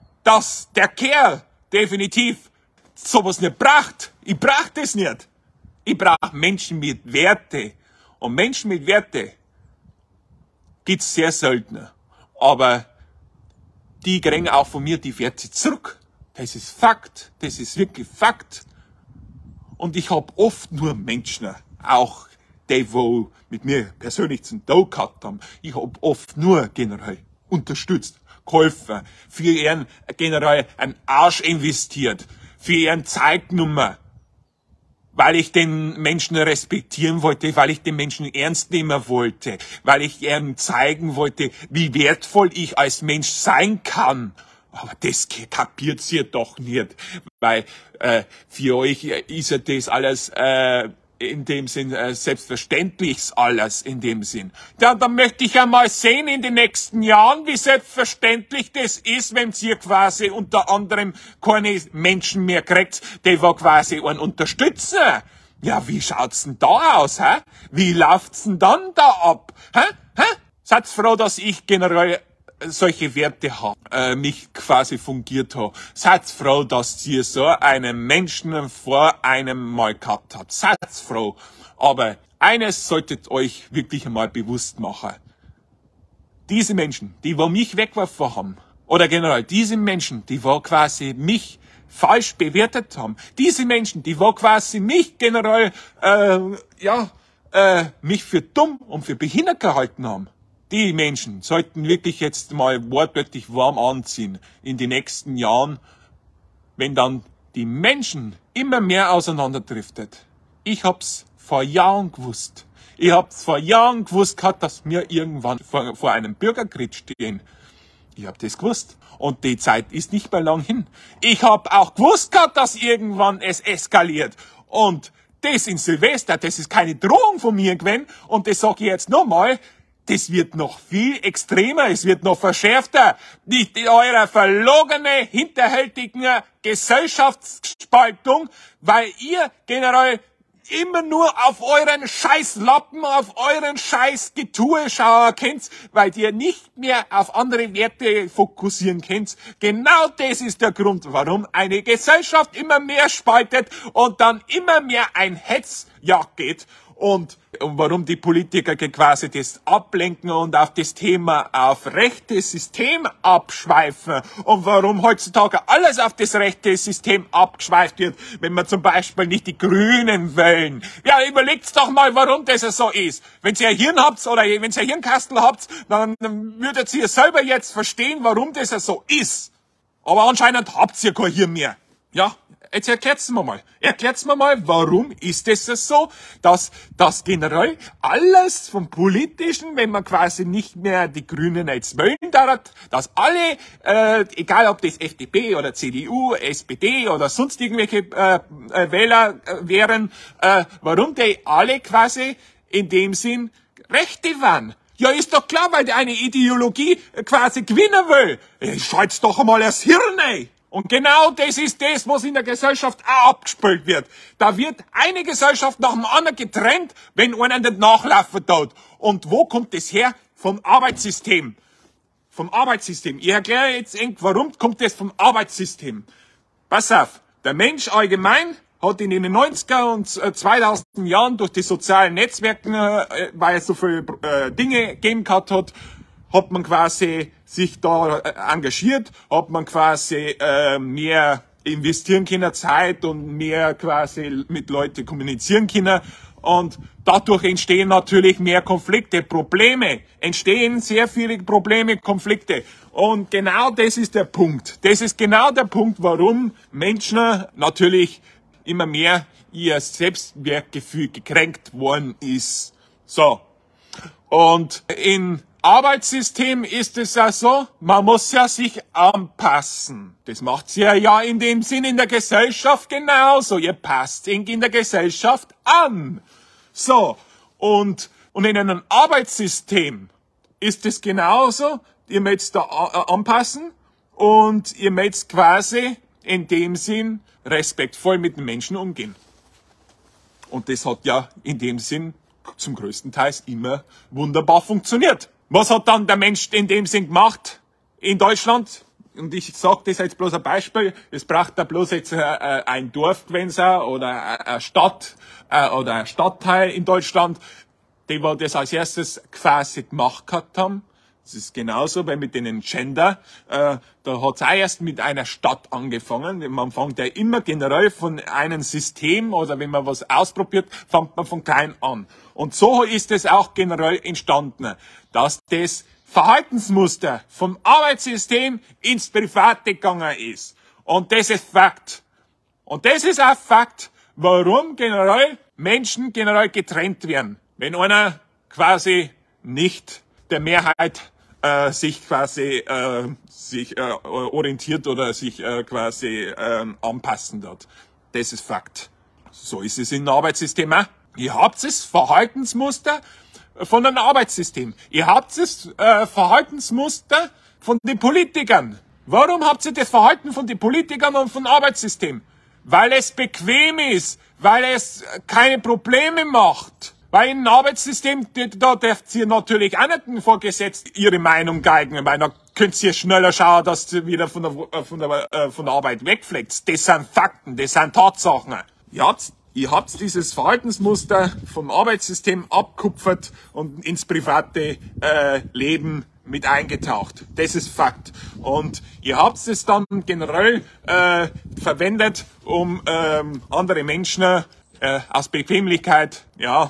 dass der Kerl definitiv sowas nicht braucht. Ich brauch das nicht. Ich brauche Menschen mit Werte. Und Menschen mit Werte gibt's sehr selten. Aber die kriegen auch von mir die Werte zurück. Das ist Fakt. Das ist wirklich Fakt. Und ich hab oft nur Menschen, auch die, wo mit mir persönlich zum Tag gehabt haben, ich hab oft nur generell unterstützt, geholfen, für ihren generell einen Arsch investiert, für ihren Zeit genommen. weil ich den Menschen respektieren wollte, weil ich den Menschen ernst nehmen wollte, weil ich ihm zeigen wollte, wie wertvoll ich als Mensch sein kann. Aber das kapiert ihr doch nicht, weil äh, für euch ist ja das alles äh, in dem Sinn äh, selbstverständlich alles in dem Sinn. Ja, dann möchte ich ja mal sehen in den nächsten Jahren, wie selbstverständlich das ist, wenn ihr quasi unter anderem keine Menschen mehr kriegt, die wir quasi einen unterstützen. Ja, wie schaut's denn da aus, hä? Wie läuft's denn dann da ab? Hä? Hä? Seid froh, dass ich generell solche Werte habe, äh, mich quasi fungiert habe. Seid froh, dass ihr so einen Menschen vor einem mal gehabt habt. Seid froh. Aber eines solltet euch wirklich einmal bewusst machen. Diese Menschen, die wo mich weggeworfen haben, oder generell diese Menschen, die wo quasi mich falsch bewertet haben, diese Menschen, die wo quasi mich generell, äh, ja, äh, mich für dumm und für behindert gehalten haben, die Menschen sollten wirklich jetzt mal wortwörtlich warm anziehen in den nächsten Jahren, wenn dann die Menschen immer mehr auseinanderdriftet. Ich hab's vor Jahren gewusst. Ich hab's vor Jahren gewusst gehabt, dass wir irgendwann vor, vor einem Bürgerkrieg stehen. Ich hab das gewusst. Und die Zeit ist nicht mehr lang hin. Ich hab auch gewusst gehabt, dass irgendwann es eskaliert. Und das in Silvester, das ist keine Drohung von mir gewesen. Und das sag ich jetzt nochmal. Das wird noch viel extremer, es wird noch verschärfter. Nicht eure verlogene, hinterhältigen Gesellschaftsspaltung, weil ihr generell immer nur auf euren Scheißlappen, auf euren Scheißgetue schauen könnt, weil ihr nicht mehr auf andere Werte fokussieren könnt. Genau das ist der Grund, warum eine Gesellschaft immer mehr spaltet und dann immer mehr ein Hetzjagd geht. Und warum die Politiker quasi das ablenken und auf das Thema auf rechtes System abschweifen und warum heutzutage alles auf das rechte System abgeschweift wird, wenn man zum Beispiel nicht die Grünen wählen. Ja, überlegt's doch mal, warum das so ist. Wenn ihr ein Hirn habt oder wenn ihr ein Hirnkastel habt, dann würdet ihr selber jetzt verstehen, warum das so ist. Aber anscheinend habt ihr kein Hirn mehr. Ja, jetzt erklärt's mir mal. Erklärt's mir mal, warum ist es so, dass das generell alles vom Politischen, wenn man quasi nicht mehr die Grünen jetzt wählen darf, dass alle, äh, egal ob das F D P oder C D U, S P D oder sonst irgendwelche äh, äh, Wähler äh, wären, äh, warum die alle quasi in dem Sinn Rechte waren. Ja, ist doch klar, weil die eine Ideologie quasi gewinnen will. Schalt's doch einmal das Hirn, ey. Und genau das ist das, was in der Gesellschaft auch abgespielt wird. Da wird eine Gesellschaft nach dem anderen getrennt, wenn einer nicht nachlaufen tut. Und wo kommt das her? Vom Arbeitssystem. Vom Arbeitssystem. Ich erkläre jetzt eng, warum kommt das vom Arbeitssystem. Pass auf, der Mensch allgemein hat in den neunziger und zweitausend Jahren durch die sozialen Netzwerke, äh, weil es so viele äh, Dinge gegeben gehabt hat, hat man quasi sich da engagiert, hat man quasi äh, mehr investieren können, Zeit und mehr quasi mit Leuten kommunizieren können. Und dadurch entstehen natürlich mehr Konflikte, Probleme. Entstehen sehr viele Probleme, Konflikte. Und genau das ist der Punkt. Das ist genau der Punkt, warum Menschen natürlich immer mehr ihr Selbstwertgefühl gekränkt worden ist. So. Und in Arbeitssystem ist es ja so, man muss ja sich anpassen. Das macht's ja ja in dem Sinn in der Gesellschaft genauso. Ihr passt ihn in der Gesellschaft an. So. Und, und in einem Arbeitssystem ist es genauso. Ihr müsst da anpassen und ihr müsst quasi in dem Sinn respektvoll mit den Menschen umgehen. Und das hat ja in dem Sinn zum größten Teil immer wunderbar funktioniert. Was hat dann der Mensch in dem Sinn gemacht in Deutschland? Und ich sage das jetzt bloß ein Beispiel. Es braucht da bloß jetzt äh, ein Dorf gewesen sein oder eine Stadt äh, oder ein Stadtteil in Deutschland, die wir das als erstes quasi gemacht gehabt haben. Das ist genauso, weil mit den Gender, äh, da hat's auch erst mit einer Stadt angefangen. Man fängt ja immer generell von einem System oder wenn man was ausprobiert, fängt man von klein an. Und so ist es auch generell entstanden, dass das Verhaltensmuster vom Arbeitssystem ins Private gegangen ist. Und das ist Fakt. Und das ist auch Fakt, warum generell Menschen generell getrennt werden. Wenn einer quasi nicht der Mehrheit äh, sich quasi äh, sich äh, orientiert oder sich äh, quasi äh, anpassen wird. Das ist Fakt. So ist es im Arbeitssystem auch. Ihr habt das Verhaltensmuster von einem Arbeitssystem. Ihr habt das äh, Verhaltensmuster von den Politikern. Warum habt ihr das Verhalten von den Politikern und vom Arbeitssystem? Weil es bequem ist, weil es keine Probleme macht. Weil im Arbeitssystem, da dürft ihr natürlich auch nicht vorgesetzt ihre Meinung geigen, weil da könnt ihr schneller schauen, dass ihr wieder von der, von der, von der Arbeit wegfliegt. Das sind Fakten, das sind Tatsachen. Ihr habt, ihr habt dieses Verhaltensmuster vom Arbeitssystem abkupfert und ins private äh, Leben mit eingetaucht. Das ist Fakt. Und ihr habt es dann generell äh, verwendet, um ähm, andere Menschen äh, aus Bequemlichkeit, ja,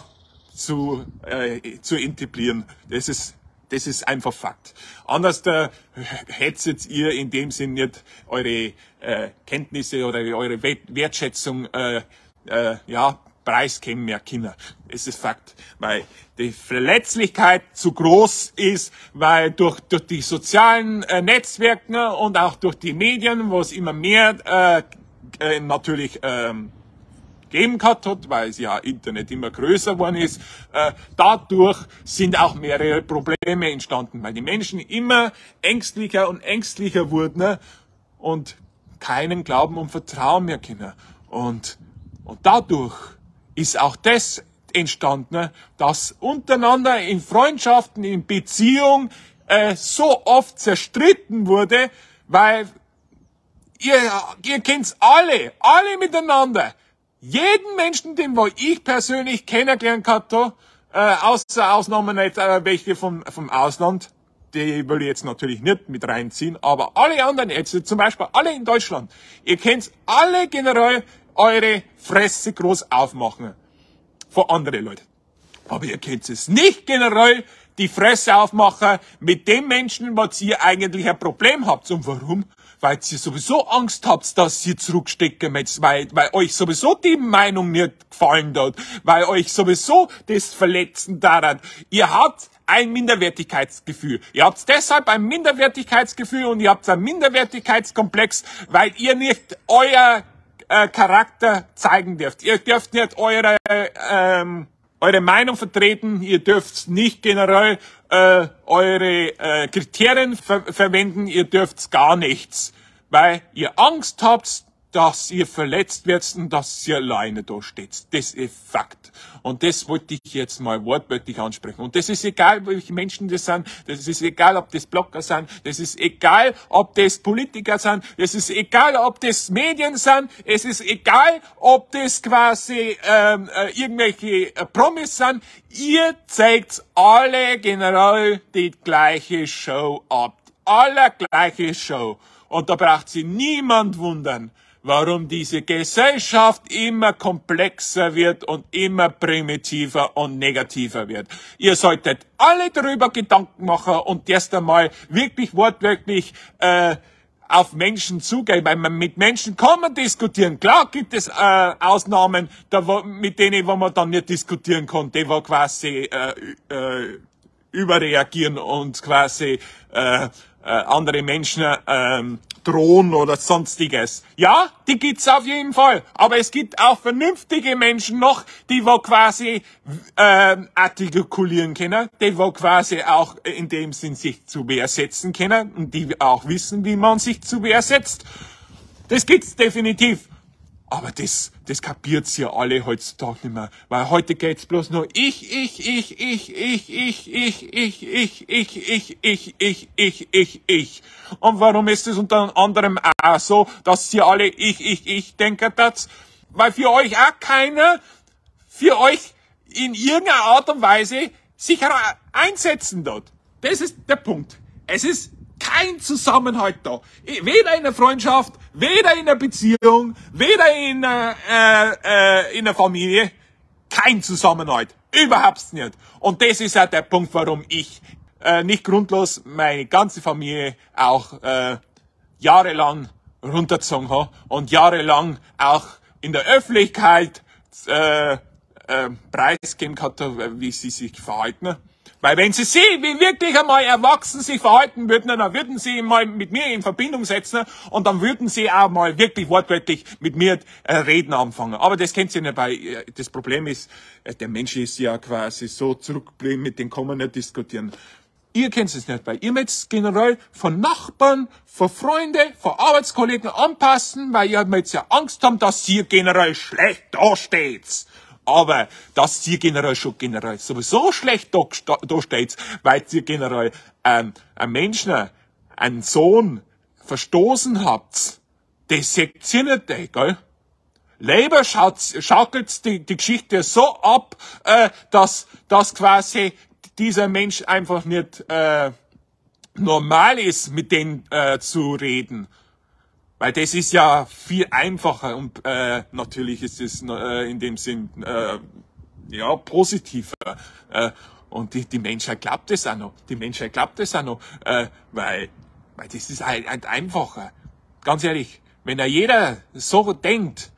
zu äh, zu integrieren. Das ist das ist einfach Fakt. Anders äh, hättet ihr in dem Sinn nicht eure äh, Kenntnisse oder eure Wertschätzung äh, äh, ja preisgeben mehr Kinder. Es ist Fakt, weil die Verletzlichkeit zu groß ist, weil durch durch die sozialen äh, Netzwerke und auch durch die Medien, wo es immer mehr äh, äh, natürlich ähm, geben gehabt hat, weil es ja Internet immer größer geworden ist, äh, dadurch sind auch mehrere Probleme entstanden, weil die Menschen immer ängstlicher und ängstlicher wurden und keinen Glauben und Vertrauen mehr kennen. Und, und dadurch ist auch das entstanden, dass untereinander in Freundschaften, in Beziehung äh, so oft zerstritten wurde, weil ihr, ihr kennt's alle, alle miteinander. Jeden Menschen, den wo ich persönlich kennengelernt gehabt habe, äh, außer Ausnahmen nicht äh, welche vom, vom Ausland, die will ich jetzt natürlich nicht mit reinziehen, aber alle anderen jetzt, zum Beispiel alle in Deutschland, ihr kennt alle generell eure Fresse groß aufmachen vor andere Leute. Aber ihr könnt es nicht generell die Fresse aufmachen mit dem Menschen, was ihr eigentlich ein Problem habt. Und warum? Weil ihr sowieso Angst habt, dass ihr zurückstecken müsst, weil, weil euch sowieso die Meinung nicht gefallen hat, weil euch sowieso das verletzen daran. Ihr habt ein Minderwertigkeitsgefühl. Ihr habt deshalb ein Minderwertigkeitsgefühl und ihr habt einen Minderwertigkeitskomplex, weil ihr nicht euer äh, Charakter zeigen dürft. Ihr dürft nicht eure ähm, eure Meinung vertreten, ihr dürft nicht generell äh, eure äh, Kriterien ver verwenden, ihr dürft gar nichts, weil ihr Angst habt, dass ihr verletzt werdet und dass ihr alleine da steht. Das ist Fakt. Und das wollte ich jetzt mal wortwörtlich ansprechen. Und das ist egal, welche Menschen das sind, das ist egal, ob das Blogger sind, das ist egal, ob das Politiker sind, das ist egal, ob das Medien sind, es ist egal, ob das quasi ähm, äh, irgendwelche äh, Promis sind. Ihr zeigt alle generell die gleiche Show ab. Alle gleiche Show. Und da braucht sich niemand wundern, warum diese Gesellschaft immer komplexer wird und immer primitiver und negativer wird. Ihr solltet alle darüber Gedanken machen und erst einmal wirklich wortwörtlich äh, auf Menschen zugehen, weil man mit Menschen kann man diskutieren. Klar gibt es äh, Ausnahmen, da, wo, mit denen wo man dann nicht diskutieren kann, die wo quasi äh, äh, überreagieren und quasi äh, äh, andere Menschen ähm, drohen oder sonstiges. Ja, die gibt's auf jeden Fall. Aber es gibt auch vernünftige Menschen noch, die wo quasi äh, artikulieren können, die wo quasi auch in dem Sinn sich zu Wehr setzen können und die auch wissen, wie man sich zu Wehr setzt. Das gibt's definitiv. Aber das, das kapiert's ja alle heutzutage nicht mehr. Weil heute geht's bloß nur ich, ich, ich, ich, ich, ich, ich, ich, ich, ich, ich, ich, ich, ich, ich, ich. Und warum ist es unter anderem auch so, dass ihr alle ich, ich, ich denken das? Weil für euch auch keiner, für euch in irgendeiner Art und Weise sich einsetzen dort. Das ist der Punkt. Es ist kein Zusammenhalt da. Weder in der Freundschaft, weder in der Beziehung, weder in, äh, äh, in der Familie. Kein Zusammenhalt. Überhaupt nicht. Und das ist auch der Punkt, warum ich äh, nicht grundlos meine ganze Familie auch äh, jahrelang runtergezogen habe und jahrelang auch in der Öffentlichkeit äh, äh, preisgeben hat, wie sie sich verhalten. Weil wenn sie sehen, wie wirklich einmal erwachsen sich verhalten würden, dann würden sie mal mit mir in Verbindung setzen und dann würden sie auch mal wirklich wortwörtlich mit mir äh, reden anfangen. Aber das kennt ihr nicht, weil das Problem ist, äh, der Mensch ist ja quasi so zurückgeblieben, mit dem kann man nicht diskutieren. Ihr kennt es nicht, weil ihr möchtet generell von Nachbarn, von Freunden, von Arbeitskollegen anpassen, weil ihr jetzt ja Angst habt, dass ihr generell schlecht dasteht. Aber dass ihr generell schon generell sowieso schlecht da, da steht, weil ihr generell ähm, einen Menschen, einen Sohn verstoßen habt, das seht ihr nicht, ey, gell? Leider schaukelt die, die Geschichte so ab, äh, dass, dass quasi dieser Mensch einfach nicht äh, normal ist, mit denen äh, zu reden. Weil das ist ja viel einfacher und äh, natürlich ist es äh, in dem Sinn äh, ja positiver. Äh, und die, die Menschheit glaubt es auch noch. Die Menschheit glaubt es auch noch, äh, weil, weil das ist halt, halt einfacher. Ganz ehrlich, wenn ja jeder so denkt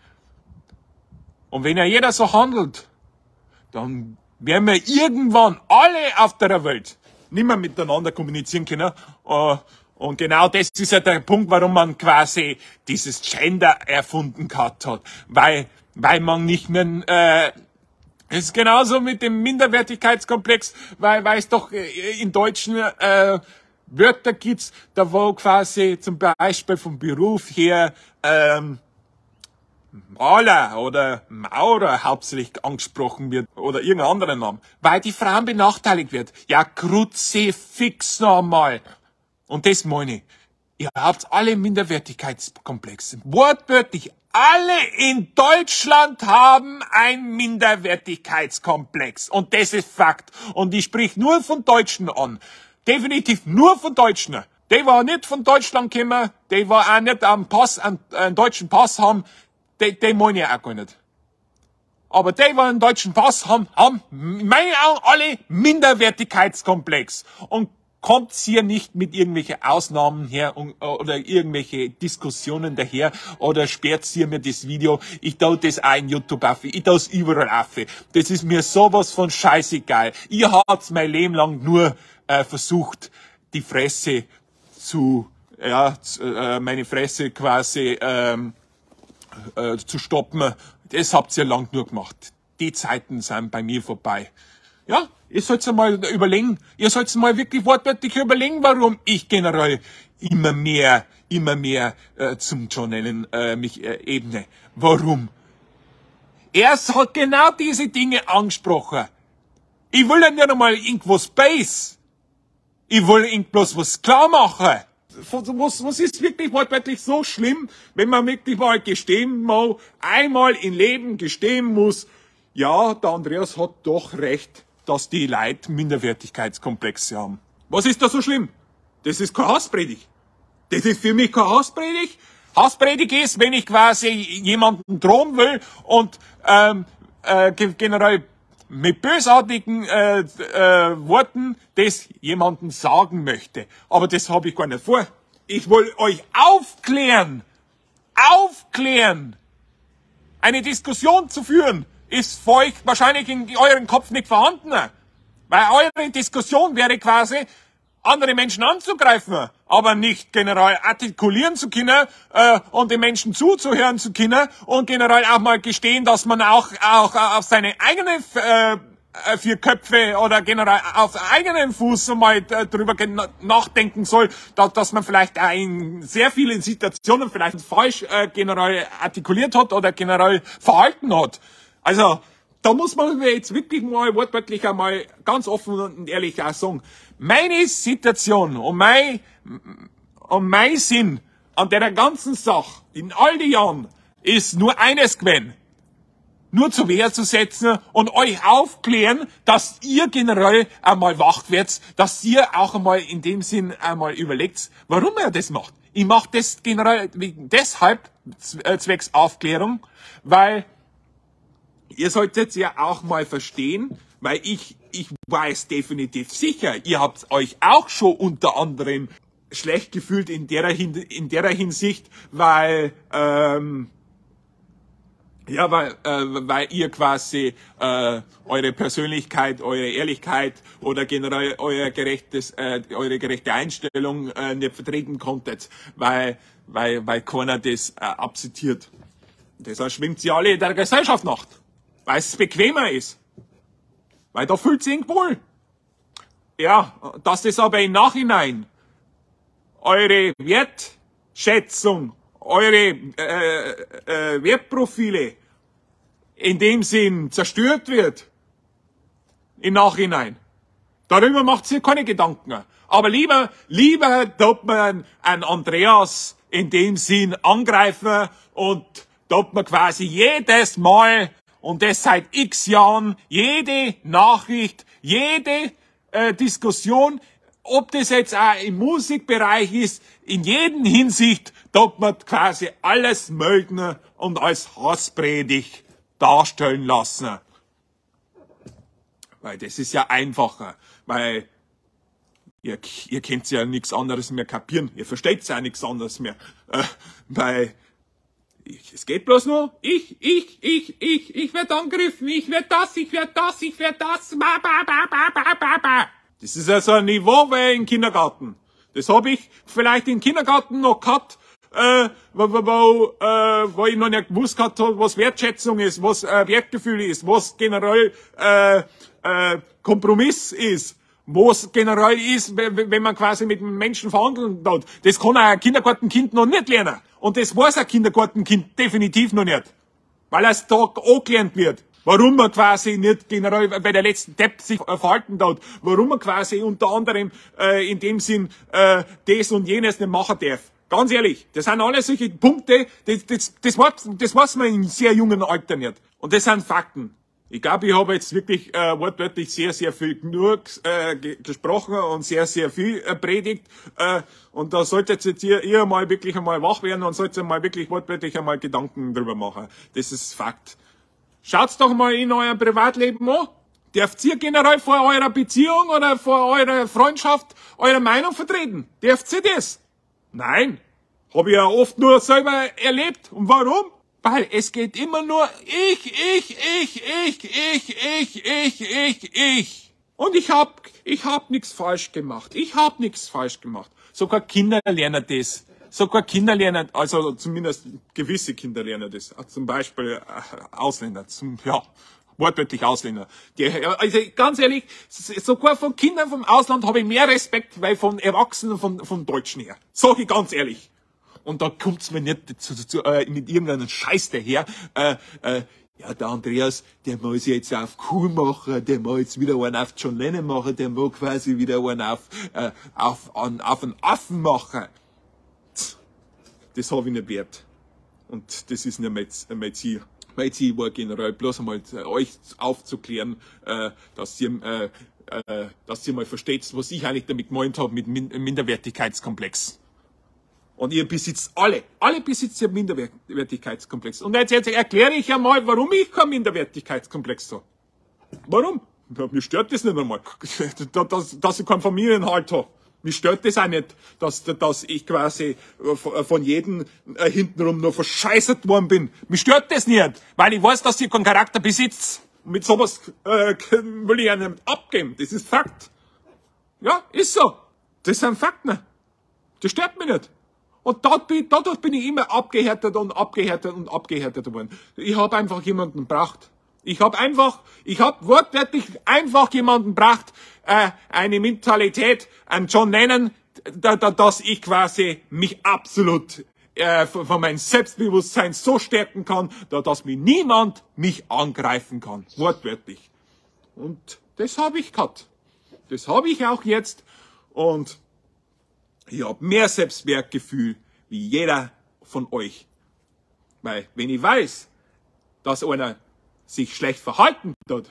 und wenn ja jeder so handelt, dann werden wir irgendwann alle auf der Welt nicht mehr miteinander kommunizieren können. Äh, Und genau das ist ja der Punkt, warum man quasi dieses Gender erfunden gehabt hat. Weil, weil man nicht mehr, äh, es ist genauso mit dem Minderwertigkeitskomplex, weil, weil es doch in Deutschen, äh, Wörter gibt, da wo quasi zum Beispiel vom Beruf her, ähm, Maler oder Maurer hauptsächlich angesprochen wird oder irgendeinen anderen Namen, weil die Frauen benachteiligt wird. Ja, Kruzifix noch einmal. Und das meine ich. Ihr habt alle Minderwertigkeitskomplexe. Wortwörtlich, alle in Deutschland haben ein Minderwertigkeitskomplex. Und das ist Fakt. Und ich sprich nur von Deutschen an. Definitiv nur von Deutschen. Die war nicht von Deutschland gekommen, die war auch nicht am Pass, einen, einen deutschen Pass haben, die, die meine ich auch gar nicht. Aber die, die einen deutschen Pass haben, haben in meinen Augen alle Minderwertigkeitskomplex. Und kommt hier nicht mit irgendwelchen Ausnahmen her und, oder irgendwelche Diskussionen daher oder sperrt hier mir das Video. Ich tue das auch in YouTube auf. Ich tue es überall auf. Das ist mir sowas von scheißegal. Ihr habt mein Leben lang nur äh, versucht, die Fresse zu, ja, zu, äh, meine Fresse quasi ähm, äh, zu stoppen. Das habt ihr lang nur gemacht. Die Zeiten sind bei mir vorbei. Ja, ihr sollt's mal überlegen, ihr sollt's mal wirklich wortwörtlich überlegen, warum ich generell immer mehr, immer mehr äh, zum John Allen äh, mich äh, ebne. Warum? Er hat genau diese Dinge angesprochen. Ich will ja nicht einmal irgendwo Space. Ich will irgendwas was klar machen. Was, was ist wirklich wortwörtlich so schlimm, wenn man wirklich mal gestehen muss, einmal im Leben gestehen muss, ja, der Andreas hat doch recht, dass die Leute Minderwertigkeitskomplexe haben. Was ist da so schlimm? Das ist keine Hasspredigt. Das ist für mich keine Hasspredigt. Hasspredigt ist, wenn ich quasi jemanden drohen will und ähm, äh, generell mit bösartigen äh, äh, Worten das jemanden sagen möchte. Aber das habe ich gar nicht vor. Ich will euch aufklären. Aufklären. Eine Diskussion zu führen ist für euch wahrscheinlich in eurem Kopf nicht vorhanden. Weil eure Diskussion wäre quasi, andere Menschen anzugreifen, aber nicht generell artikulieren zu können äh, und den Menschen zuzuhören zu können und generell auch mal gestehen, dass man auch auch auf seine eigenen äh, vier Köpfe oder generell auf eigenen Fuß mal äh, drüber nachdenken soll, dass, dass man vielleicht auch in sehr vielen Situationen vielleicht falsch äh, generell artikuliert hat oder generell verhalten hat. Also, da muss man jetzt wirklich mal wortwörtlich einmal ganz offen und ehrlich auch sagen, meine Situation und mein, und mein Sinn an der ganzen Sache in all die Jahren ist nur eines gewesen. Nur zur Wehr zu setzen und euch aufklären, dass ihr generell einmal wach werdet, dass ihr auch einmal in dem Sinn einmal überlegt, warum ihr das macht. Ich mache das generell deshalb zwecks Aufklärung, weil ihr solltet ja auch mal verstehen, weil ich, ich weiß definitiv sicher, ihr habt euch auch schon unter anderem schlecht gefühlt in der, in der Hinsicht, weil, ähm, Ja, weil, äh, weil ihr quasi äh, eure Persönlichkeit, eure Ehrlichkeit oder generell euer gerechtes, äh, eure gerechte Einstellung äh, nicht vertreten konntet, weil, weil, weil keiner das äh, akzeptiert. Deshalb schwimmt sie alle der Gesellschaft nach, weil es bequemer ist, weil da fühlt sich wohl. Ja, dass das aber im Nachhinein eure Wertschätzung, eure äh, äh, Wertprofile in dem Sinn zerstört wird, im Nachhinein. Darüber macht sich keine Gedanken. Aber lieber, lieber tut man einen Andreas in dem Sinn angreifen und tut man quasi jedes Mal, und das seit x Jahren, jede Nachricht, jede äh, Diskussion, ob das jetzt auch im Musikbereich ist, in jedem Hinsicht tut man quasi alles melden und als Hasspredigt darstellen lassen. Weil das ist ja einfacher, weil ihr, ihr könnt ja nichts anderes mehr kapieren, ihr versteht ja nichts anderes mehr, äh, weil ich, es geht bloß nur, ich, ich, ich, ich, ich werde angegriffen, ich werde das, ich werde das, ich werde das, ba, ba, ba, ba, ba, ba, ba. Das ist ja so ein Niveau wie im Kindergarten. Das habe ich vielleicht im Kindergarten noch gehabt, äh, wo, wo, wo, äh, wo ich noch nicht gewusst habe, was Wertschätzung ist, was äh, Wertgefühl ist, was generell äh, äh, Kompromiss ist, was generell ist, wenn man quasi mit einem Menschen verhandeln tut. Das kann ein Kindergartenkind noch nicht lernen. Und das weiß ein Kindergartenkind definitiv noch nicht. Weil es da angelernt wird. Warum man quasi nicht generell bei der letzten Depp sich äh, verhalten tut. Warum man quasi unter anderem äh, in dem Sinn äh, das und jenes nicht machen darf. Ganz ehrlich, das sind alles solche Punkte, das, das, das, weiß, das weiß man in sehr jungen Alter nicht. Und das sind Fakten. Ich glaube, ich habe jetzt wirklich äh, wortwörtlich sehr, sehr viel genug äh, gesprochen und sehr, sehr viel äh, predigt. Äh, und da solltet jetzt ihr, ihr mal wirklich einmal wach werden und solltet mal wirklich wortwörtlich einmal Gedanken drüber machen. Das ist Fakt. Schaut's doch mal in eurem Privatleben an. Dürft ihr generell vor eurer Beziehung oder vor eurer Freundschaft eure Meinung vertreten? Dürft ihr das? Nein. Habe ich ja oft nur selber erlebt. Und warum? Weil es geht immer nur ich, ich, ich, ich, ich, ich, ich, ich, ich. Und ich hab, ich hab nichts falsch gemacht. Ich hab nichts falsch gemacht. Sogar Kinder lernen das. Sogar Kinder lernen, also zumindest gewisse Kinder lernen das. Zum Beispiel äh, Ausländer, zum, ja, wortwörtlich Ausländer. Die, also ganz ehrlich, sogar von Kindern vom Ausland habe ich mehr Respekt, weil von Erwachsenen von, von Deutschen her. Sag ich ganz ehrlich. Und da kommt's mir nicht zu, zu, äh, mit irgendeinem Scheiß daher. Äh, äh, ja, der Andreas, der muss jetzt auf cool machen, der muss jetzt wieder einen auf John Lennon machen, der muss quasi wieder einen auf, äh, auf, an, auf einen Affen machen. Das habe ich nicht wert. Und das ist nicht mein, mein Ziel. Mein Ziel war generell bloß einmal äh, euch aufzuklären, äh, dass ihr, äh, äh, dass ihr mal versteht, was ich eigentlich damit gemeint habe mit Min Minderwertigkeitskomplex. Und ihr besitzt alle, alle besitzt ihr Minderwertigkeitskomplex. Und jetzt, jetzt erkläre ich einmal, warum ich keinen Minderwertigkeitskomplex habe. Warum? Ja, mir stört das nicht einmal, dass, dass ich keinen Familienhalt habe. Mich stört das auch nicht, dass, dass ich quasi von jedem hintenrum nur verscheißert worden bin. Mich stört das nicht, weil ich weiß, dass ihr keinen Charakter besitzt. Und mit sowas äh, will ich ja nicht abgeben. Das ist Fakt. Ja, ist so. Das sind Fakten. Das stört mich nicht. Und dadurch, dadurch bin ich immer abgehärtet und abgehärtet und abgehärtet worden. Ich habe einfach jemanden gebracht. Ich habe einfach, ich habe wortwörtlich einfach jemanden gebracht, äh, eine Mentalität, einen John Lennon, da, da, dass ich quasi mich absolut äh, von, von meinem Selbstbewusstsein so stärken kann, da, dass mir niemand mich angreifen kann. Wortwörtlich. Und das habe ich gehabt. Das habe ich auch jetzt. Und ich habe mehr Selbstwertgefühl wie jeder von euch. Weil, wenn ich weiß, dass einer sich schlecht verhalten tut,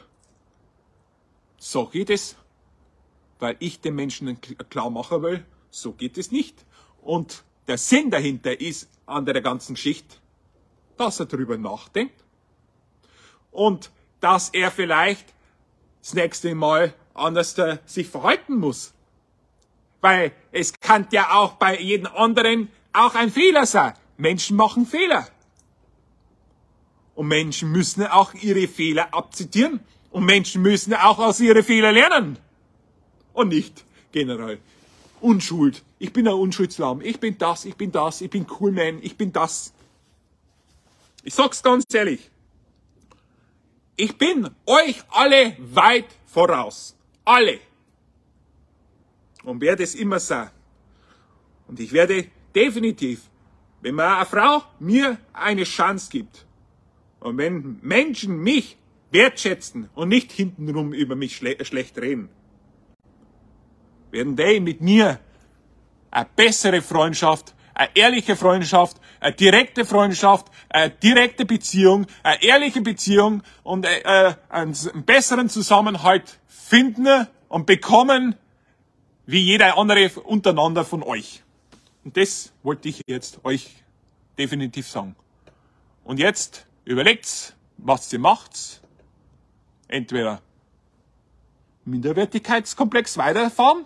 so geht es, weil ich den Menschen klar machen will, so geht es nicht. Und der Sinn dahinter ist an der ganzen Geschichte, dass er drüber nachdenkt und dass er vielleicht das nächste Mal anders sich verhalten muss. Weil es kann ja auch bei jedem anderen auch ein Fehler sein. Menschen machen Fehler. Und Menschen müssen auch ihre Fehler akzeptieren. Und Menschen müssen auch aus ihren Fehlern lernen. Und nicht generell Unschuld. Ich bin ein Unschuldslamm. Ich bin das, ich bin das, ich bin cool, man, ich bin das. Ich sag's ganz ehrlich. Ich bin euch alle weit voraus. Alle. Und werde es immer sein. Und ich werde definitiv, wenn mir eine Frau mir eine Chance gibt und wenn Menschen mich wertschätzen und nicht hintenrum über mich schle schlecht reden, werden die mit mir eine bessere Freundschaft, eine ehrliche Freundschaft, eine direkte Freundschaft, eine direkte Beziehung, eine ehrliche Beziehung und äh, einen, einen besseren Zusammenhalt finden und bekommen, wie jeder andere untereinander von euch. Und das wollte ich jetzt euch definitiv sagen. Und jetzt überlegt's, was ihr macht. Entweder Minderwertigkeitskomplex weiterfahren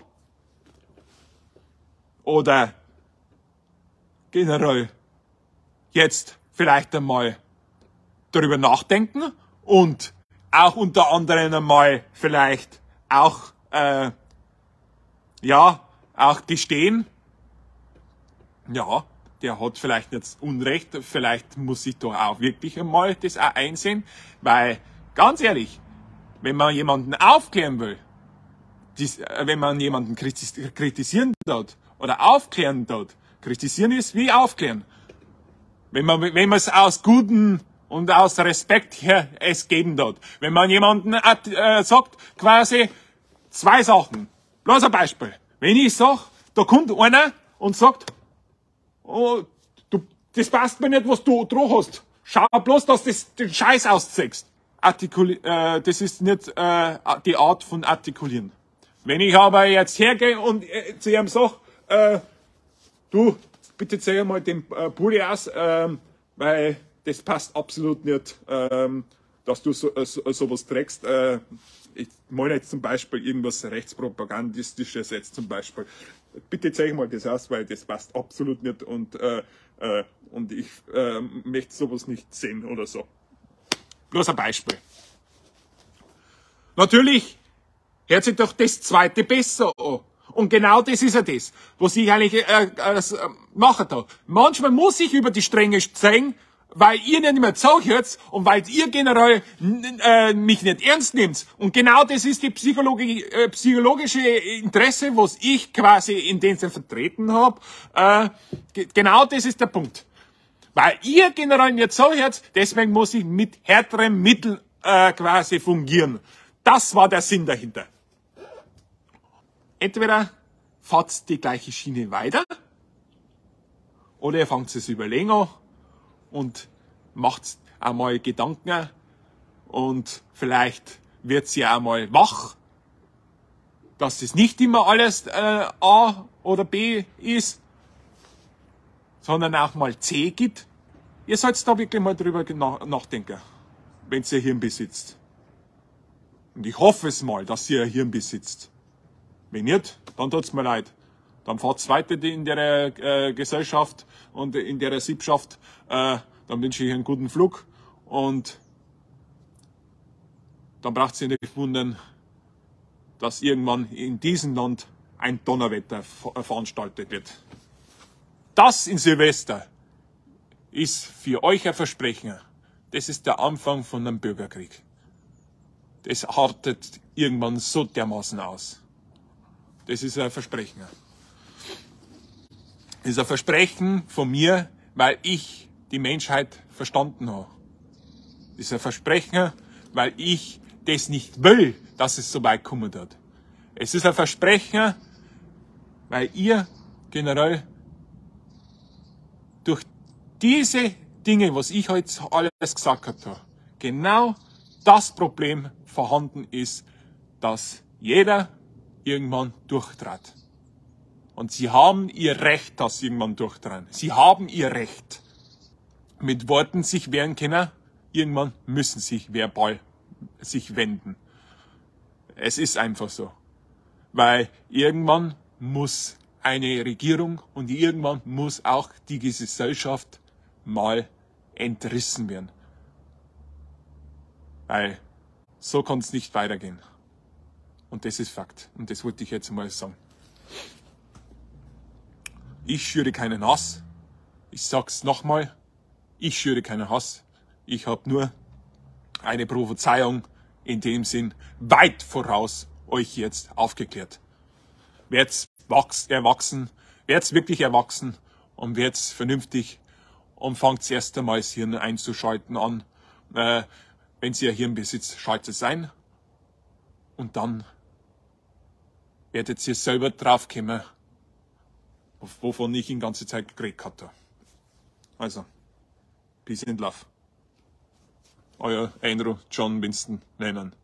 oder generell jetzt vielleicht einmal darüber nachdenken und auch unter anderem einmal vielleicht auch, äh, ja, auch gestehen, ja, der hat vielleicht jetzt Unrecht, vielleicht muss ich da auch wirklich einmal das auch einsehen, weil, ganz ehrlich, wenn man jemanden aufklären will, dies, wenn man jemanden kritisieren tut oder aufklären tut, kritisieren ist wie aufklären. Wenn man, wenn man es aus guten und aus Respekt her es geben tut. Wenn man jemanden äh, sagt, quasi zwei Sachen. Bloß ein Beispiel. Wenn ich sag, da kommt einer und sagt, oh, du, das passt mir nicht, was du drauf hast. Schau bloß, dass du den Scheiß ausziehst. Artikuli äh, das ist nicht äh, die Art von artikulieren. Wenn ich aber jetzt hergehe und äh, zu ihm sag, äh, du, bitte zeig mal den äh, Pulli aus, ähm, weil das passt absolut nicht, ähm, dass du so, äh, so, sowas trägst. Äh, ich meine jetzt zum Beispiel irgendwas Rechtspropagandistisches jetzt zum Beispiel. Bitte zeig mal das aus, weil das passt absolut nicht und, äh, äh, und ich äh, möchte sowas nicht sehen oder so. Bloß ein Beispiel. Natürlich hört sich doch das zweite besser an. Und genau das ist ja das, was ich eigentlich äh, äh, mache da. Manchmal muss ich über die Stränge zeigen, weil ihr nicht mehr zuhört und weil ihr generell äh, mich nicht ernst nehmt. Und genau das ist die Psychologie, äh, psychologische Interesse, was ich quasi in dem Sinne vertreten habe. Äh, genau das ist der Punkt. Weil ihr generell nicht zuhört, deswegen muss ich mit härteren Mitteln äh, quasi fungieren. Das war der Sinn dahinter. Entweder fahrt die gleiche Schiene weiter oder ihr fangt es überlegen an und macht einmal Gedanken und vielleicht wird sie einmal wach, dass es nicht immer alles äh, A oder B ist, sondern auch mal C gibt. Ihr sollt da wirklich mal drüber nachdenken, wenn ihr Hirn besitzt. Und ich hoffe es mal, dass ihr Hirn besitzt. Wenn nicht, dann tut's mir leid. Dann fahrt's weiter in der äh, Gesellschaft und in der Sippschaft. Äh, dann wünsche ich einen guten Flug und dann braucht ihr nicht wundern, dass irgendwann in diesem Land ein Donnerwetter veranstaltet wird. Das in Silvester ist für euch ein Versprechen. Das ist der Anfang von einem Bürgerkrieg. Das artet irgendwann so dermaßen aus. Das ist ein Versprechen. Das ist ein Versprechen von mir, weil ich die Menschheit verstanden habe. Das ist ein Versprechen, weil ich das nicht will, dass es so weit kommen wird. Es ist ein Versprechen, weil ihr generell durch diese Dinge, was ich heute alles gesagt habe, genau das Problem vorhanden ist, dass jeder irgendwann durchtrat. Und sie haben ihr Recht, dass sie irgendwann durchtraten. Sie haben ihr Recht. Mit Worten sich wehren können, irgendwann müssen sich verbal sich wenden. Es ist einfach so. Weil irgendwann muss eine Regierung und irgendwann muss auch die Gesellschaft mal entrissen werden. Weil so kann es nicht weitergehen. Und das ist Fakt. Und das wollte ich jetzt mal sagen. Ich schüre keinen Hass. Ich sag's nochmal. Ich schüre keinen Hass. Ich habe nur eine Prophezeiung in dem Sinn weit voraus euch jetzt aufgeklärt. Werd's wachs, erwachsen, werd's wirklich erwachsen und werd's vernünftig und fangt erst einmal das Hirn einzuschalten an. Äh, wenn ihr Hirn besitzt, schaltet es ein und dann werdet ihr selber draufkommen, wovon ich in ganze Zeit geredet hatte. Also, peace and love. Euer Andrew John Winston Lennon.